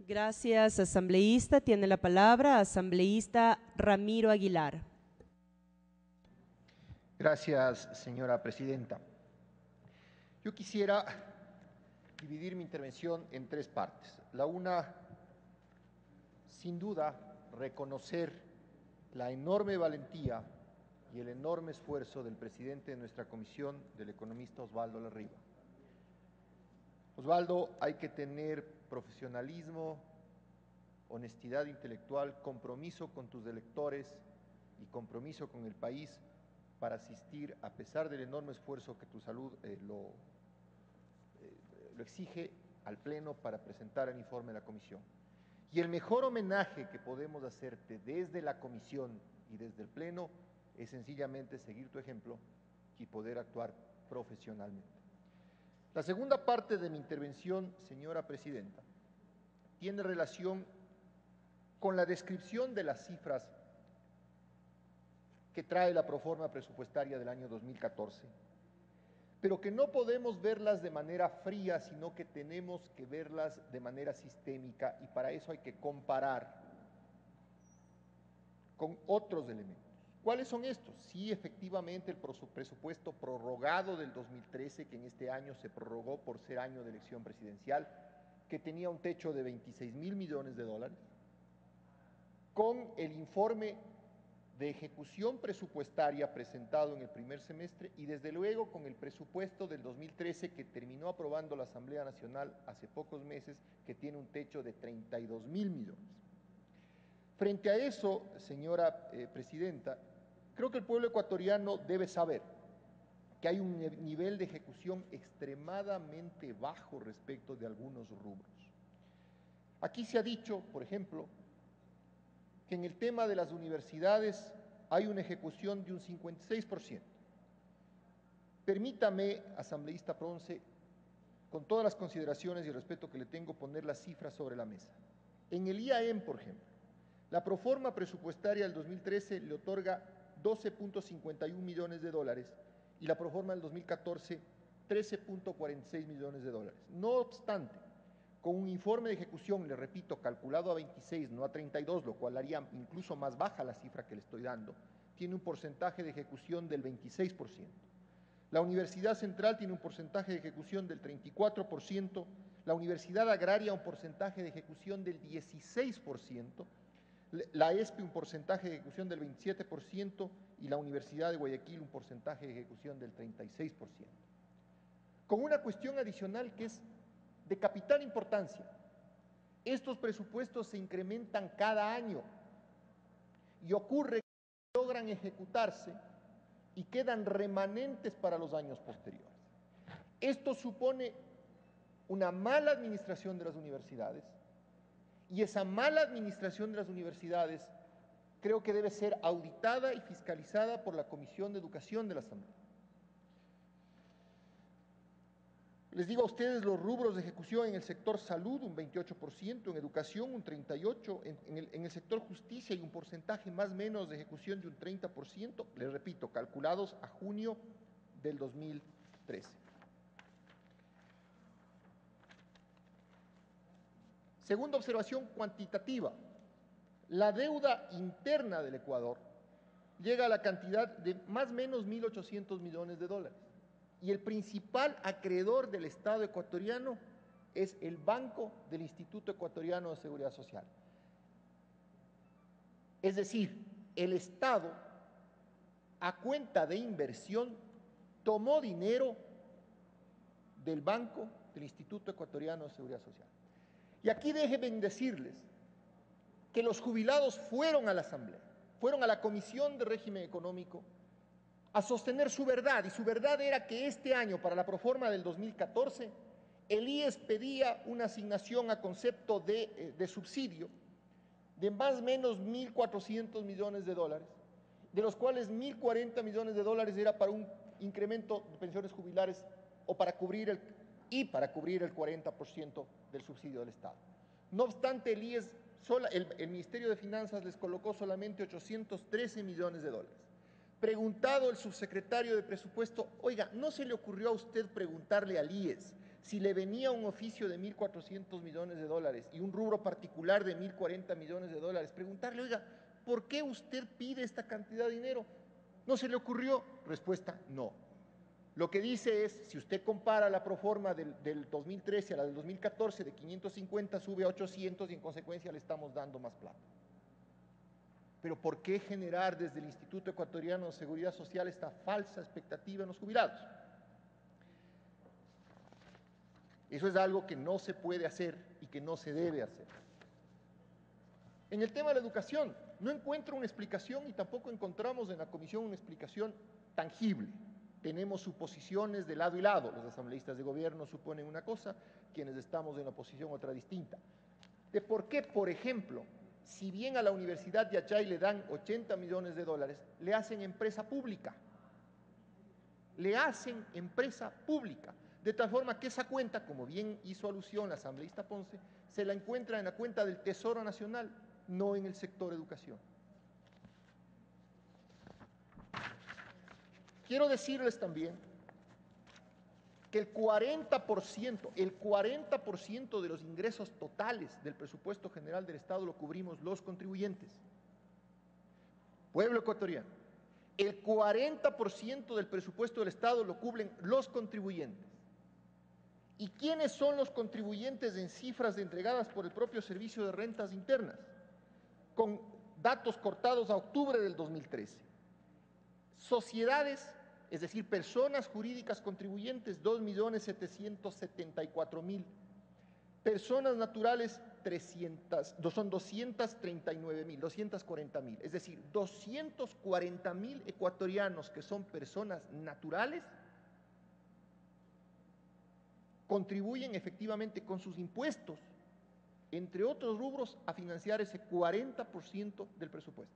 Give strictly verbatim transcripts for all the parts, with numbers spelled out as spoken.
Gracias, asambleísta. Tiene la palabra asambleísta Ramiro Aguilar. Gracias, señora presidenta. Yo quisiera dividir mi intervención en tres partes. La una, sin duda, reconocer la enorme valentía y el enorme esfuerzo del presidente de nuestra comisión, del economista Osvaldo Larriba. Osvaldo, hay que tener profesionalismo, honestidad intelectual, compromiso con tus electores y compromiso con el país para asistir, a pesar del enorme esfuerzo que tu salud eh, lo, eh, lo exige, al Pleno para presentar el informe de la Comisión. Y el mejor homenaje que podemos hacerte desde la Comisión y desde el Pleno es sencillamente seguir tu ejemplo y poder actuar profesionalmente. La segunda parte de mi intervención, señora presidenta, tiene relación con la descripción de las cifras que trae la proforma presupuestaria del año dos mil catorce, pero que no podemos verlas de manera fría, sino que tenemos que verlas de manera sistémica, y para eso hay que comparar con otros elementos. ¿Cuáles son estos? Sí, efectivamente, el presupuesto prorrogado del dos mil trece, que en este año se prorrogó por ser año de elección presidencial, que tenía un techo de veintiséis mil millones de dólares, con el informe de ejecución presupuestaria presentado en el primer semestre y desde luego con el presupuesto del dos mil trece que terminó aprobando la Asamblea Nacional hace pocos meses, que tiene un techo de treinta y dos mil millones. Frente a eso, señora eh, presidenta, creo que el pueblo ecuatoriano debe saber que hay un nivel de ejecución extremadamente bajo respecto de algunos rubros. Aquí se ha dicho, por ejemplo, que en el tema de las universidades hay una ejecución de un cincuenta y seis por ciento. Permítame, asambleísta Ponce, con todas las consideraciones y el respeto que le tengo, poner las cifras sobre la mesa. En el I A M, por ejemplo, la proforma presupuestaria del dos mil trece le otorga doce punto cincuenta y un millones de dólares y la proforma del dos mil catorce trece punto cuarenta y seis millones de dólares. No obstante, con un informe de ejecución, le repito, calculado a veintiséis, no a treinta y dos, lo cual haría incluso más baja la cifra que le estoy dando, tiene un porcentaje de ejecución del veintiséis por ciento. La Universidad Central tiene un porcentaje de ejecución del treinta y cuatro por ciento, la Universidad Agraria un porcentaje de ejecución del dieciséis por ciento, la E S P E un porcentaje de ejecución del veintisiete por ciento y la Universidad de Guayaquil un porcentaje de ejecución del treinta y seis por ciento. Con una cuestión adicional que es de capital importancia. Estos presupuestos se incrementan cada año y ocurre que logran ejecutarse y quedan remanentes para los años posteriores. Esto supone una mala administración de las universidades y esa mala administración de las universidades creo que debe ser auditada y fiscalizada por la Comisión de Educación de la Asamblea. Les digo a ustedes los rubros de ejecución: en el sector salud un veintiocho por ciento, en educación un treinta y ocho por ciento, en, en, el, en el sector justicia hay un porcentaje más o menos de ejecución de un treinta por ciento, les repito, calculados a junio del dos mil trece. Segunda observación cuantitativa: la deuda interna del Ecuador llega a la cantidad de más o menos mil ochocientos millones de dólares. Y el principal acreedor del Estado ecuatoriano es el Banco del Instituto Ecuatoriano de Seguridad Social. Es decir, el Estado, a cuenta de inversión, tomó dinero del Banco del Instituto Ecuatoriano de Seguridad Social. Y aquí déjenme decirles que los jubilados fueron a la Asamblea, fueron a la Comisión de Régimen Económico a sostener su verdad, y su verdad era que este año, para la proforma del dos mil catorce, el I E S pedía una asignación a concepto de, de subsidio de más o menos mil cuatrocientos millones de dólares, de los cuales mil cuarenta millones de dólares era para un incremento de pensiones jubilares o para cubrir el, y para cubrir el cuarenta por ciento del subsidio del Estado. No obstante, el I E S, sola, el, el Ministerio de Finanzas les colocó solamente ochocientos trece millones de dólares. Preguntado el subsecretario de Presupuesto: oiga, ¿no se le ocurrió a usted preguntarle al I E S si le venía un oficio de mil cuatrocientos millones de dólares y un rubro particular de mil cuarenta millones de dólares, preguntarle, oiga, ¿por qué usted pide esta cantidad de dinero? ¿No se le ocurrió? Respuesta, no. Lo que dice es, si usted compara la proforma del, del dos mil trece a la del dos mil catorce, de quinientos cincuenta sube a ochocientos y en consecuencia le estamos dando más plata. Pero ¿por qué generar desde el Instituto Ecuatoriano de Seguridad Social esta falsa expectativa en los jubilados? Eso es algo que no se puede hacer y que no se debe hacer. En el tema de la educación, no encuentro una explicación y tampoco encontramos en la comisión una explicación tangible. Tenemos suposiciones de lado y lado. Los asambleístas de gobierno suponen una cosa, quienes estamos en la oposición otra distinta. De por qué, por ejemplo, si bien a la Universidad de Yachay le dan ochenta millones de dólares, le hacen empresa pública. Le hacen empresa pública. De tal forma que esa cuenta, como bien hizo alusión la asambleísta Ponce, se la encuentra en la cuenta del Tesoro Nacional, no en el sector educación. Quiero decirles también que el cuarenta por ciento, el cuarenta por ciento de los ingresos totales del presupuesto general del Estado lo cubrimos los contribuyentes. Pueblo ecuatoriano, el cuarenta por ciento del presupuesto del Estado lo cubren los contribuyentes. ¿Y quiénes son los contribuyentes en cifras entregadas por el propio Servicio de Rentas Internas? Con datos cortados a octubre del dos mil trece. Sociedades, es decir, personas jurídicas contribuyentes, dos millones setecientos setenta y cuatro mil. Personas naturales, trescientos, son doscientos treinta y nueve mil, doscientos cuarenta mil. Es decir, doscientos cuarenta mil ecuatorianos que son personas naturales contribuyen efectivamente con sus impuestos, entre otros rubros, a financiar ese cuarenta por ciento del presupuesto.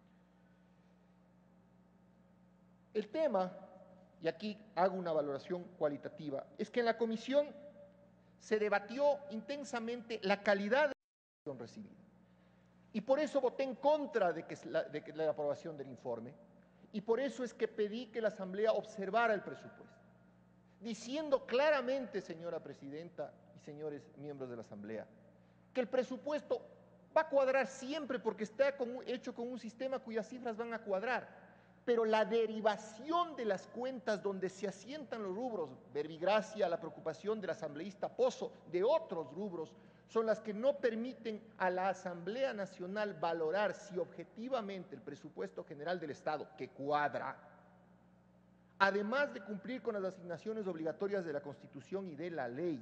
El tema, y aquí hago una valoración cualitativa, es que en la comisión se debatió intensamente la calidad de la información recibida. Y por eso voté en contra de, que la, de la aprobación del informe, y por eso es que pedí que la Asamblea observara el presupuesto, diciendo claramente, señora Presidenta y señores miembros de la Asamblea, que el presupuesto va a cuadrar siempre porque está con, hecho con un sistema cuyas cifras van a cuadrar, pero la derivación de las cuentas donde se asientan los rubros, verbigracia, la preocupación del asambleísta Pozo, de otros rubros, son las que no permiten a la Asamblea Nacional valorar si objetivamente el presupuesto general del Estado, que cuadra, además de cumplir con las asignaciones obligatorias de la Constitución y de la ley,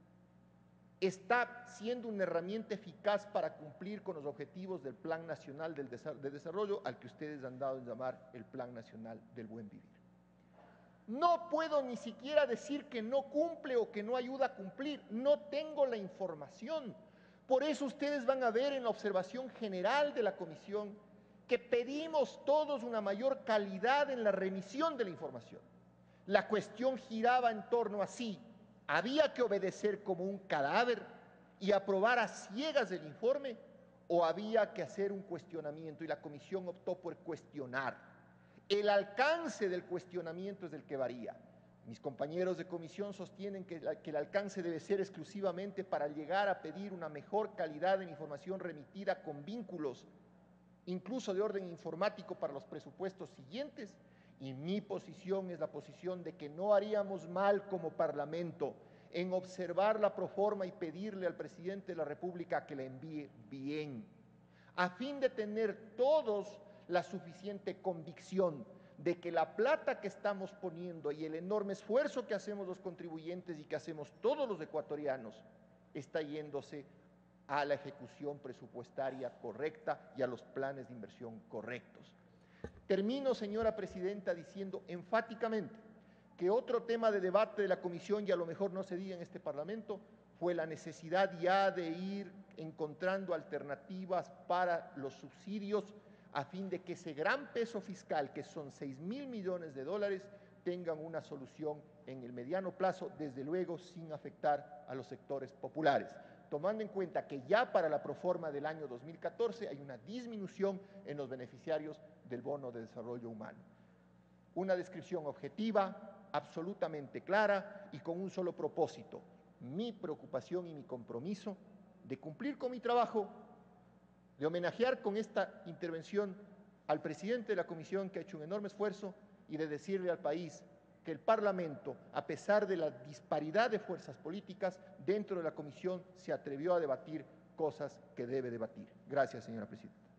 está siendo una herramienta eficaz para cumplir con los objetivos del Plan Nacional de Desarrollo, al que ustedes han dado en llamar el Plan Nacional del Buen Vivir. No puedo ni siquiera decir que no cumple o que no ayuda a cumplir, no tengo la información. Por eso ustedes van a ver en la observación general de la comisión que pedimos todos una mayor calidad en la remisión de la información. La cuestión giraba en torno a sí. ¿Había que obedecer como un cadáver y aprobar a ciegas el informe o había que hacer un cuestionamiento? Y la comisión optó por cuestionar. El alcance del cuestionamiento es el que varía. Mis compañeros de comisión sostienen que, la, que el alcance debe ser exclusivamente para llegar a pedir una mejor calidad en información remitida con vínculos, incluso de orden informático para los presupuestos siguientes. Y mi posición es la posición de que no haríamos mal como Parlamento en observar la proforma y pedirle al presidente de la República que la envíe bien, a fin de tener todos la suficiente convicción de que la plata que estamos poniendo y el enorme esfuerzo que hacemos los contribuyentes y que hacemos todos los ecuatorianos está yéndose a la ejecución presupuestaria correcta y a los planes de inversión correctos. Termino, señora Presidenta, diciendo enfáticamente que otro tema de debate de la comisión, y a lo mejor no se diga en este Parlamento, fue la necesidad ya de ir encontrando alternativas para los subsidios a fin de que ese gran peso fiscal, que son seis mil millones de dólares, tengan una solución en el mediano plazo, desde luego sin afectar a los sectores populares, tomando en cuenta que ya para la proforma del año dos mil catorce hay una disminución en los beneficiarios del bono de desarrollo humano. Una descripción objetiva, absolutamente clara y con un solo propósito: mi preocupación y mi compromiso de cumplir con mi trabajo, de homenajear con esta intervención al presidente de la Comisión, que ha hecho un enorme esfuerzo, y de decirle al país que el Parlamento, a pesar de la disparidad de fuerzas políticas, dentro de la Comisión se atrevió a debatir cosas que debe debatir. Gracias, señora presidenta.